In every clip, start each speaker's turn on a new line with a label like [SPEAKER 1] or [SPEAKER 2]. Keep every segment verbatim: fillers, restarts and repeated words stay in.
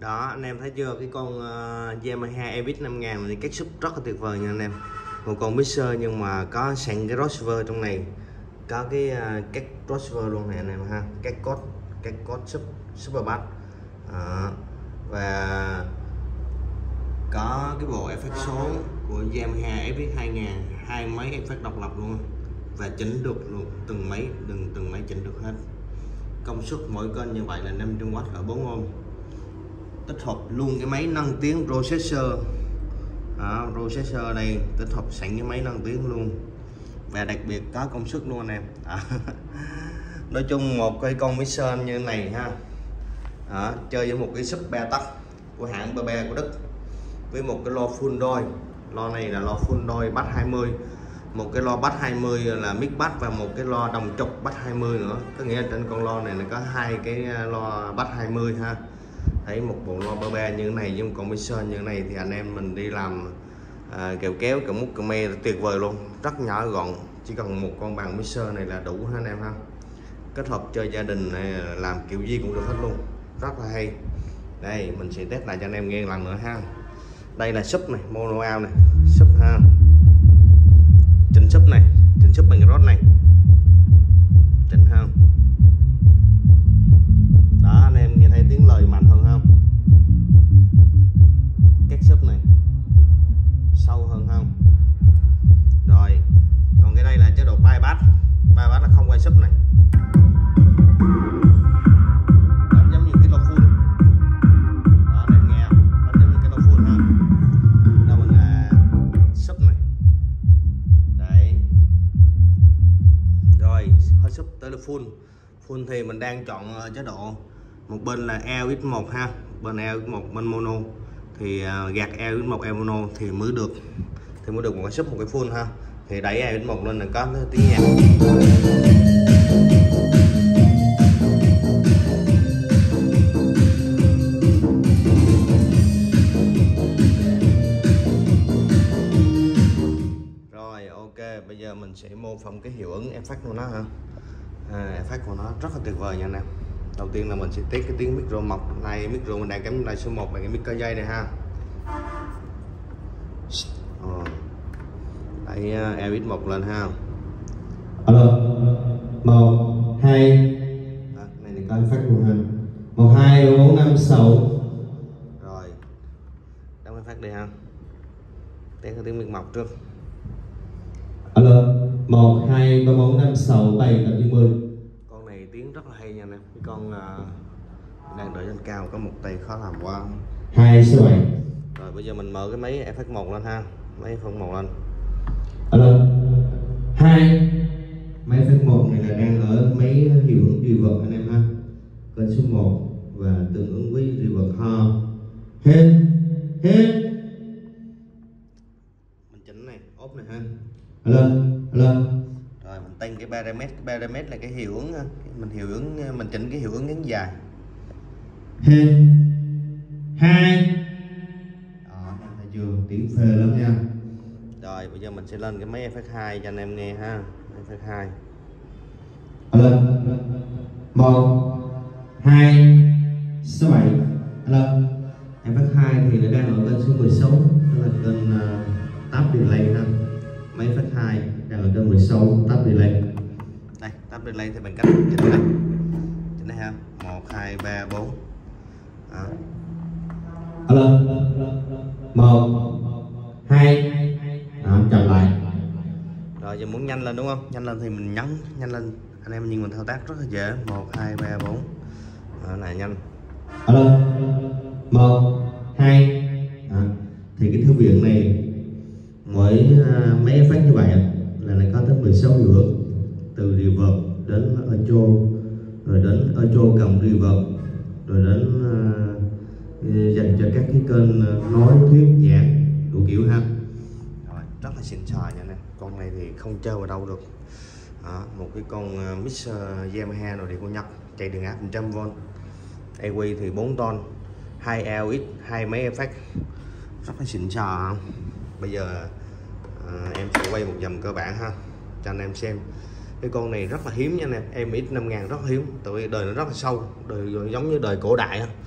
[SPEAKER 1] Đó anh em thấy chưa, cái con uh, Yamaha Avis năm ngàn thì cách sub rất là tuyệt vời nha anh em. Một con mixer nhưng mà có sẵn cái receiver trong này, có cái uh, các receiver luôn này anh em ha, các code các code sub super bass à, và có cái bộ effect số của Yamaha Avis hai ngàn, hai máy effect độc lập luôn và chỉnh được luôn, từng máy từng từng máy chỉnh được hết. Công suất mỗi kênh như vậy là năm trăm oát ở bốn ohm, tích hợp luôn cái máy nâng tiếng processor. Đó, processor đây tích hợp sẵn cái máy nâng tiếng luôn và đặc biệt có công suất luôn anh em. Đó. Nói chung một cái con mixer như thế này ha. Đó, chơi với một cái sub ba tấc của hãng bê bê của Đức với một cái loa full đôi, loa này là loa full đôi bass hai mươi, một cái loa bass hai mươi là mic bass và một cái loa đồng trục bass hai mươi nữa, có nghĩa là trên con loa này là có hai cái loa bass hai mươi ha. Thấy một bộ loa bê bê như thế này với một con mixer như thế này thì anh em mình đi làm à, kẹo kéo kẹo mút kẹo me tuyệt vời luôn, rất nhỏ gọn, chỉ cần một con bàn mixer này là đủ ha anh em ha. Kết hợp chơi gia đình này, làm kiểu gì cũng được hết luôn, rất là hay. Đây mình sẽ test lại cho anh em nghe lần nữa ha. Đây là sub này, mono out này, sub ha, chỉnh sub này, chỉnh sub bằng cái rod này, chỉnh ha. Đó anh em nghe thấy tiếng lời mạnh hơn không? Các sub này sâu hơn không? Rồi còn cái đây là chế độ bypass, bypass là không quay sub này. Đánh giống như cái loa full. Đó anh em nghe, đánh giống như cái loa full ha. Đâu mình là sub này. Đấy. Rồi hết sub tới là full. Full thì mình đang chọn chế độ, một bên là e lờ ích một ha, bên e lờ ích một bên mono thì uh, gạt e lờ ích một e mono thì mới được thì mới được một cái sub một cái full ha. Thì đẩy e lờ ích một lên là có tiếng nhạc. Rồi ok, bây giờ mình sẽ mô phỏng cái hiệu ứng effect của nó ha. À, effect của nó rất là tuyệt vời nha anh em. Đầu tiên là mình sẽ test cái tiếng micro mọc này, micro mình đang cắm này số một là cái mic dây này ha. Ờ. Đây e lờ ích một lên ha.
[SPEAKER 2] Alo. một hai. Đó, này này có effect luôn ha. một hai ba bốn năm sáu.
[SPEAKER 1] Rồi. Đóng effect đi ha. Test cái tiếng mic mọc trước.
[SPEAKER 2] Alo. một hai ba bốn năm sáu bảy tám chín mười.
[SPEAKER 1] Con này tiếng rất là hay nha anh em. Cái con uh, đang đợi trên cao có một tay khó làm quá.
[SPEAKER 2] hai sáu bảy.
[SPEAKER 1] Rồi bây giờ mình mở cái máy effect một lên ha. Máy effect một lên.
[SPEAKER 2] Alo. hai. Máy effect một này là đang ở máy hiệu ứng reverb anh em ha. Kênh số một và tương ứng với reverb ha. Hết. Hết.
[SPEAKER 1] Mình chỉnh này, ốp này ha.
[SPEAKER 2] Alo. Alo.
[SPEAKER 1] Rồi mình tăng cái paramet, cái paramet là cái hiệu ứng, mình hiệu ứng mình chỉnh cái hiệu ứng ngắn dài.
[SPEAKER 2] Hết. Hai. Đó, em thấy chưa, tiếng phê lắm nha.
[SPEAKER 1] Rồi bây giờ mình sẽ lên cái máy effect hai cho anh em nghe ha. Effect hai.
[SPEAKER 2] Alo. một hai sáu bảy. Alo. Effect hai thì nó đang ở kênh số mười sáu, đó là kênh uh, tab delay ha. Máy effect hai đang ở kênh mười sáu tab delay.
[SPEAKER 1] Đây, tab delay thì bằng cách chỉnh này. Chỉnh này ha. một hai ba bốn. Đó.
[SPEAKER 2] Alo. một hai. Đó, chậm lại.
[SPEAKER 1] Rồi giờ muốn nhanh lên đúng không? Nhanh lên thì mình nhấn nhanh lên. Anh em nhìn mình thao tác rất là dễ. một hai ba bốn. Đó là nhanh.
[SPEAKER 2] Alo. một hai. À, thì cái thư viện này mỗi uh, mấy effect như vậy là này có tới mười sáu hiệu ứng, từ reverb đến echo, rồi đến echo cộng reverb, rồi đến uh, dành cho các cái kênh uh, nói thuyết giảng đủ kiểu ha.
[SPEAKER 1] Rồi rất là xịn sò nha nè. Con này thì không chơi vào đâu được. Đó, một cái con uh, mixer Yamaha rồi thì của Nhật, chạy điện áp một trăm vôn, e quy thì bốn ton, hai e lờ ích, hai máy effect, rất là xịn sò. Bây giờ à, em sẽ quay một vòng cơ bản ha cho anh em xem. Cái con này rất là hiếm nha anh em, em ít năm ngàn rất là hiếm, tại vì đời nó rất là sâu, đời giống như đời cổ đại ha.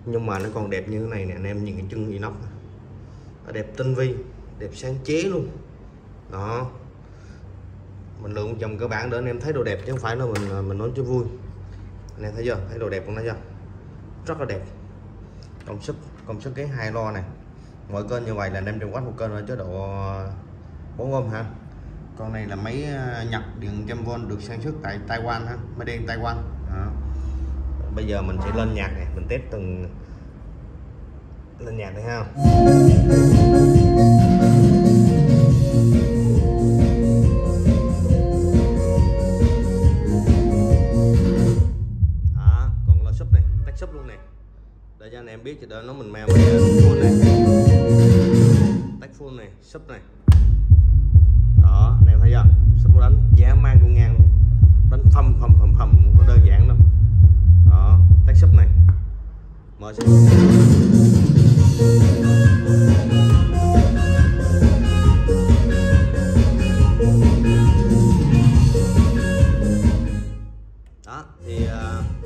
[SPEAKER 1] nhưng mà nó còn đẹp như thế này nè anh em, nhìn cái chân inox đẹp tinh vi, đẹp sáng chế luôn đó. Mình lượng dòng cơ bản để anh em thấy đồ đẹp chứ không phải là mình mình nói cho vui. Anh em thấy chưa, thấy đồ đẹp của nó chưa, rất là đẹp. Công suất công suất cái hai lo này, mỗi kênh như vậy là năm trăm oát một kênh ở chế độ bốn ôm ha. Con này là máy nhập điện một trăm vôn được sản xuất tại Taiwan ha, máy đen Taiwan đó. Bây giờ mình sẽ lên nhạc này, mình test từng lên nhạc này ha. Đó, còn là sub này, tách sub luôn này. Để cho anh em biết cho đỡ nó mình mang full này. Tách full này, sub này. Đó, anh em thấy chưa? Sub đánh giá mang con ngang luôn. Đánh phầm phầm phầm phầm, không có đơn giản đâu. Đó, tách sub này. Mở sub. Đó thì uh,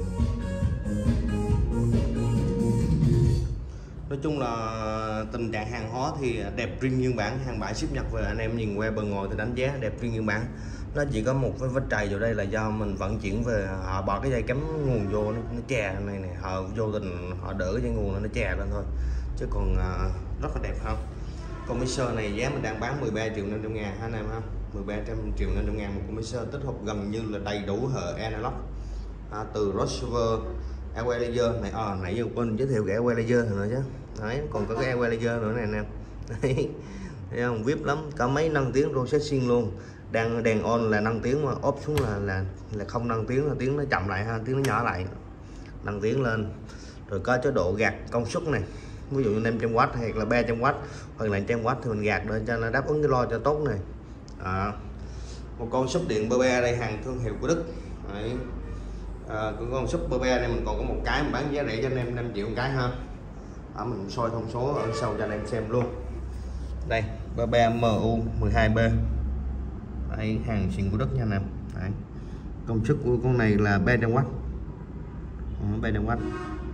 [SPEAKER 1] nói chung là tình trạng hàng hóa thì đẹp riêng nguyên bản, hàng bãi ship Nhật về anh em nhìn qua bờ ngoài thì đánh giá đẹp riêng nguyên bản. Nó chỉ có một cái vết trầy vào đây là do mình vận chuyển về, họ bỏ cái dây cắm nguồn vô nó, nó chè này này, họ vô tình họ đỡ cái dây nguồn nó chè lên thôi, chứ còn uh, rất là đẹp không. Con mixer này giá mình đang bán mười ba triệu năm trăm ngàn ha anh em ha, mười ba triệu năm trăm ngàn một con mixer tích hợp gần như là đầy đủ hệ analog à, từ Rosever equalizer này, à, nãy giờ quên giới thiệu cái equalizer nữa chứ. Đấy, còn có cái equalizer nữa này nè. Đấy, thấy không, vip lắm, có mấy nâng tiếng processing luôn. Đang đèn on là nâng tiếng, mà off xuống là là là không nâng tiếng, là tiếng nó chậm lại ha, tiếng nó nhỏ lại, nâng tiếng lên. Rồi có chế độ gạt công suất này, ví dụ như năm trăm oát hay là ba trăm oát hoặc là một trăm oát thì mình gạt để cho nó đáp ứng cái lo cho tốt này. À, một con sub điện bê bê đây, hàng thương hiệu của Đức. Đấy. À, con sub bê bê này mình còn có một cái mình bán giá rẻ cho anh em năm triệu một cái ha. À, mình soi thông số ở sau cho anh em xem luôn. Đây, bê bê em u mười hai B. Đây, hàng xịn của Đức nha anh em. Đấy. Công suất của con này là ba trăm oát. ba trăm oát.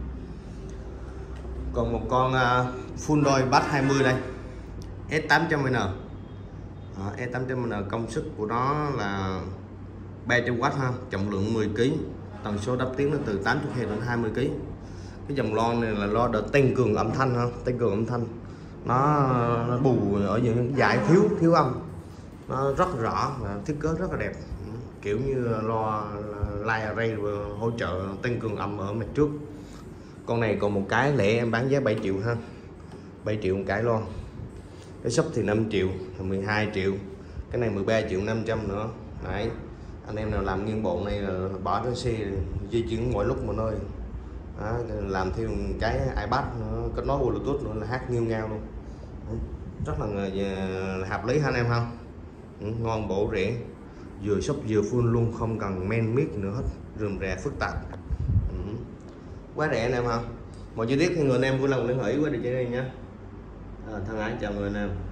[SPEAKER 1] Còn một con uh, full đôi bass hai mươi đây, S tám trăm N. Đó, S tám trăm N công suất của nó là ba trăm oát ha, trọng lượng mười ki lô gam, tần số đáp tiếng là từ tám mươi héc đến hai mươi ki lô gam. Cái dòng loa này là loa để tăng cường âm thanh ha, tăng cường âm thanh. Nó, nó bù ở những giải thiếu thiếu âm, nó rất rõ và thiết kế rất là đẹp, kiểu như loa line array hỗ trợ tăng cường âm ở mặt trước. Con này còn một cái lẻ em bán giá bảy triệu ha, bảy triệu một cái loa. Cái shop thì năm triệu, mười hai triệu, cái này mười ba triệu năm trăm nữa. Đấy, anh em nào làm nguyên bộ này là bỏ cái xe di chuyển mọi lúc mọi nơi. Đó, làm theo cái iPad nữa, kết nối Bluetooth nữa là hát nghiêu ngao luôn. Rất là, là hợp lý ha anh em không? Ngon bổ rẻ, vừa shop vừa full luôn, không cần men mic nữa hết, rườm rà phức tạp. Ừ. Quá rẻ anh em ha. Mọi chi tiết thì người anh em vui lòng liên hệ qua địa chỉ đây nhé. À, thân ái chào người anh em.